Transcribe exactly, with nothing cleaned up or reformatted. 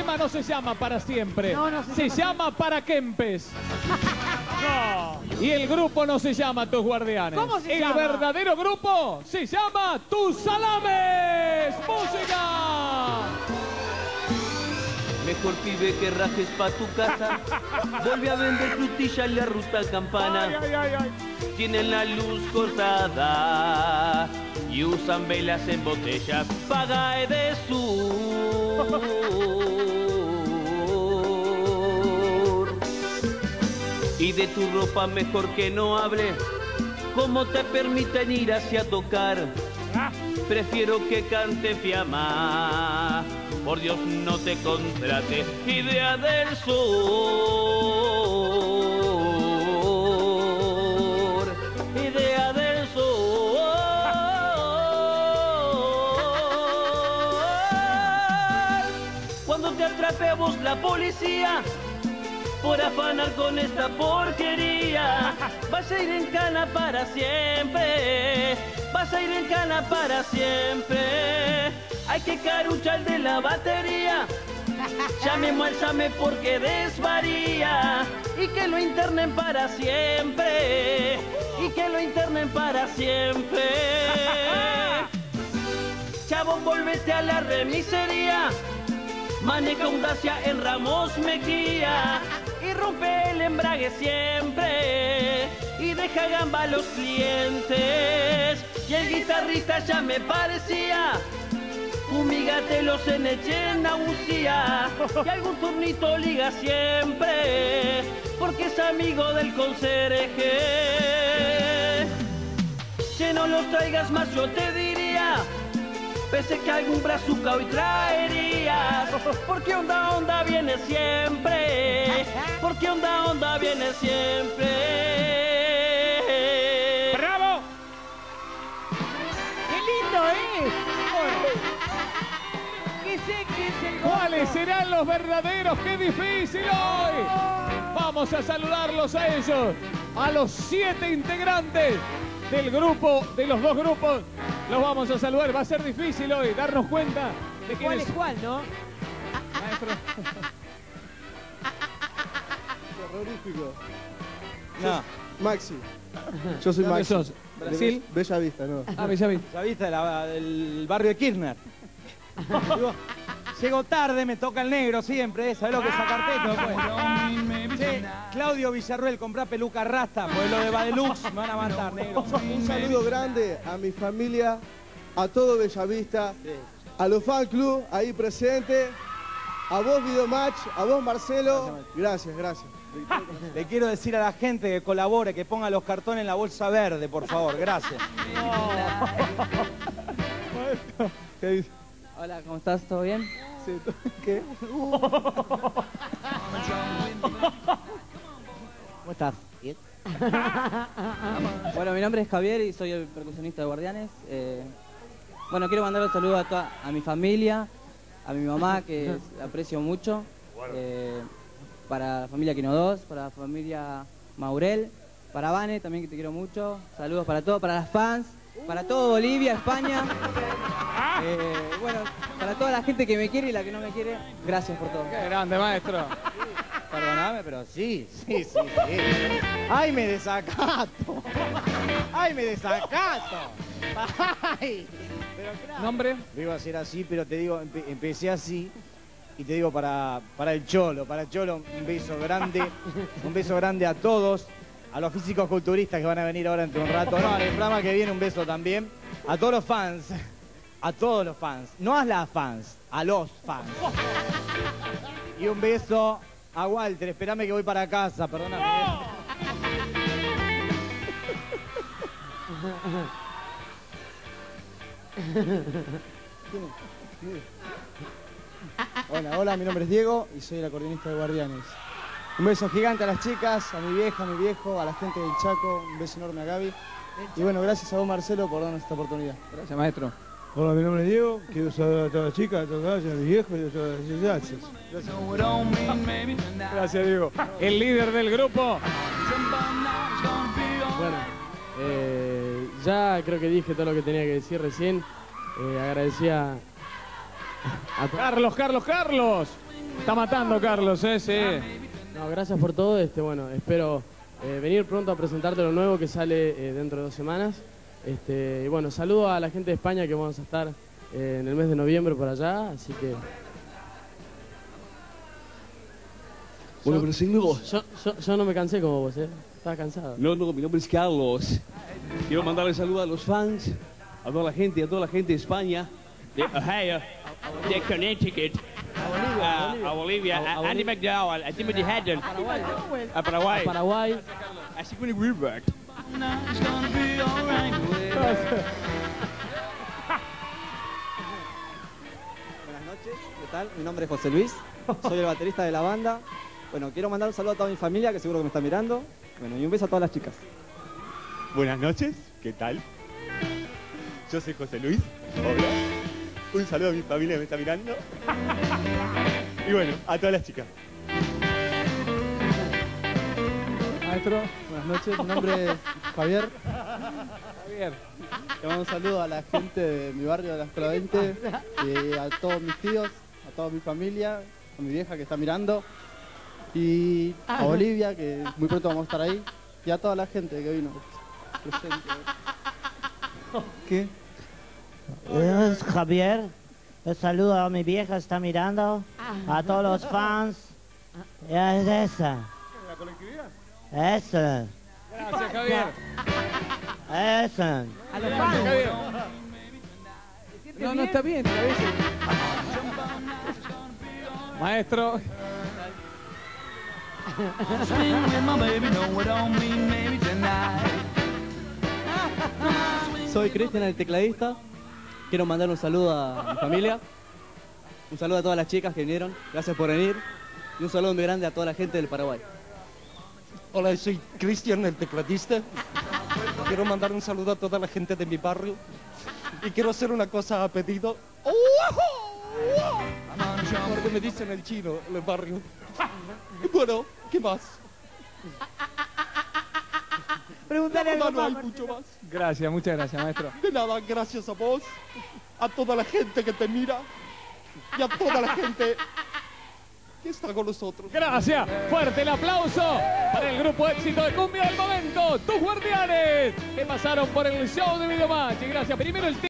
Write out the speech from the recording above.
tema no se llama Para Siempre. No, no se se llama. llama Para Kempes. No. Y el grupo no se llama Tus Guardianes. ¿Cómo se el llama? El verdadero grupo se llama Tus Salames. ¡Música! Mejor pibe que rajes pa' tu casa. Vuelve a vender frutilla en la ruta Campana. Ay, ay, ay, ay. Tienen la luz cortada y usan velas en botellas. Paga de sur. Y de tu ropa mejor que no hable. ¿Cómo te permiten ir hacia tocar? Prefiero que cante Fiamma. Por Dios no te contrate. Idea del sur. Idea del sur. Cuando te atrape a vos la policía por afanar con esta porquería, vas a ir en cana para siempre. Vas a ir en cana para siempre. Hay que caruchar de la batería. Llamemos al SAME porque desvaría. Y que lo internen para siempre. Y que lo internen para siempre. Chabón, volvete a la remisería. Maneja un Dacia en Ramos Mejía. Y rompe el embrague siempre. Y deja gamba a los clientes. Y el guitarrista ya me parecía. Fumígatelos en Echenaucía. Y algún turnito liga siempre. Porque es amigo del conserje. Que no los traigas más, yo te diría. Pese que algún brazuca hoy traerías. Porque onda, onda viene siempre. Porque onda, onda viene siempre. ¡Bravo! ¡Qué lindo es! Que sé que es el gozo. ¿Cuáles serán los verdaderos? ¡Qué difícil hoy! Vamos a saludarlos a ellos, a los siete integrantes del grupo, de los dos grupos. Los vamos a saludar. Va a ser difícil hoy darnos cuenta de quién ¿Cuál es. es cuál, no? Maestro. Terrorífico. No, Maxi. Yo soy ¿Dónde Maxi. sos? ¿Brasil? De Bella Vista, ¿no? Ah, Bellavista. ya viste la- el barrio de Kirchner. Digo, llego tarde, me toca el negro siempre, ¿sabes lo que es sacarteto? Pues? Che, Claudio Villarruel, comprá peluca rasta, pues lo de Badelux me van a matar, negro. Un saludo grande a mi familia, a todo Bellavista, a los fan club ahí presentes, a vos Videomatch, a vos Marcelo. Gracias, gracias. Le quiero decir a la gente que colabore, que ponga los cartones en la bolsa verde, por favor, gracias. ¿Qué dice? Hola, ¿cómo estás? ¿Todo bien? Sí, ¿qué? ¿Cómo estás? Bien. Bueno, mi nombre es Javier y soy el percusionista de Guardianes. Eh, bueno, quiero mandar un saludo a, toda, a mi familia, a mi mamá, que aprecio mucho. Eh, para la familia Quino dos, para la familia Maurel, para Vane, también que te quiero mucho. Saludos para todos, para las fans, para todo Bolivia, España. Eh, bueno, para toda la gente que me quiere y la que no me quiere, gracias por todo. Qué grande, maestro. Perdóname, pero sí, sí, sí, sí. ¡Ay, me desacato! ¡Ay, me desacato! ¡Ay! Pero claro. ¿Nombre? Lo iba a hacer así, pero te digo, empe- empecé así. Y te digo para, para el Cholo, para el Cholo un beso grande, un beso grande a todos, a los físicos culturistas que van a venir ahora entre un rato, no, al programa que viene un beso también, a todos los fans, a todos los fans, no a las fans, a los fans. Y un beso a Walter, espérame que voy para casa, perdóname. Hola, hola, mi nombre es Diego y soy el acordeonista de Guardianes. Un beso gigante a las chicas, a mi vieja, a mi viejo, a la gente del Chaco, un beso enorme a Gaby. Y bueno, gracias a vos, Marcelo, por darnos esta oportunidad. Gracias, maestro. Hola, mi nombre es Diego, quiero saludar a todas las chicas, a todas las a mis viejos y a todas las gracias. Gracias, Diego. El líder del grupo. Bueno, eh, ya creo que dije todo lo que tenía que decir recién. Eh, agradecía a Carlos, Carlos, Carlos. Está matando, Carlos, ¿eh? Sí. No, gracias por todo. Este, bueno, espero eh, venir pronto a presentarte lo nuevo que sale eh, dentro de dos semanas. Este, y bueno, saludo a la gente de España que vamos a estar eh, en el mes de noviembre por allá, así que... Bueno, pero señor... Yo, yo, yo no me cansé como vos, ¿eh? Estaba cansado. No, no, mi nombre es Carlos. Quiero mandarle saludos a los fans, a toda la gente, a toda la gente de España, de Ohio, de Connecticut, a, a Bolivia, a, a Andy McDowell, a Timothy Hadden, a Paraguay, A Paraguay. a Sigourney Weaver. Buenas noches, ¿qué tal? Mi nombre es José Luis, soy el baterista de la banda. Bueno, quiero mandar un saludo a toda mi familia, que seguro que me está mirando. Bueno, y un beso a todas las chicas. Buenas noches, ¿qué tal? Yo soy José Luis, hola. Un saludo a mi familia que me está mirando. Y bueno, a todas las chicas. Maestro, buenas noches, mi nombre es Javier. Javier. Le mando un saludo a la gente de mi barrio de la Escuela veinte, y a todos mis tíos, a toda mi familia, a mi vieja que está mirando, y a Bolivia, que muy pronto vamos a estar ahí, y a toda la gente que vino presente. ¿Qué? Es Javier. Un saludo a mi vieja que está mirando, a todos los fans. Ya es esa. ¿La colectividad? Esa. Gracias, Javier. Esa. A los Gracias, fans. Javier. ¿Te No, no bien? está bien, a veces. Maestro. Soy Cristian, el tecladista. Quiero mandar un saludo a mi familia. Un saludo a todas las chicas que vinieron. Gracias por venir. Y un saludo muy grande a toda la gente del Paraguay. Hola, soy Cristian, el tecladista. Quiero mandar un saludo a toda la gente de mi barrio. Y quiero hacer una cosa a pedido. Porque me dicen el chino, en el barrio. Bueno, ¿qué más? Pregúntale No, algo no hay más, mucho más. Gracias, muchas gracias, maestro. De nada, gracias a vos, a toda la gente que te mira y a toda la gente que está con nosotros. Gracias. Fuerte el aplauso para el grupo éxito de cumbia del momento, Tus Guardianes, que pasaron por el show de Videomatch. Y gracias. Primero el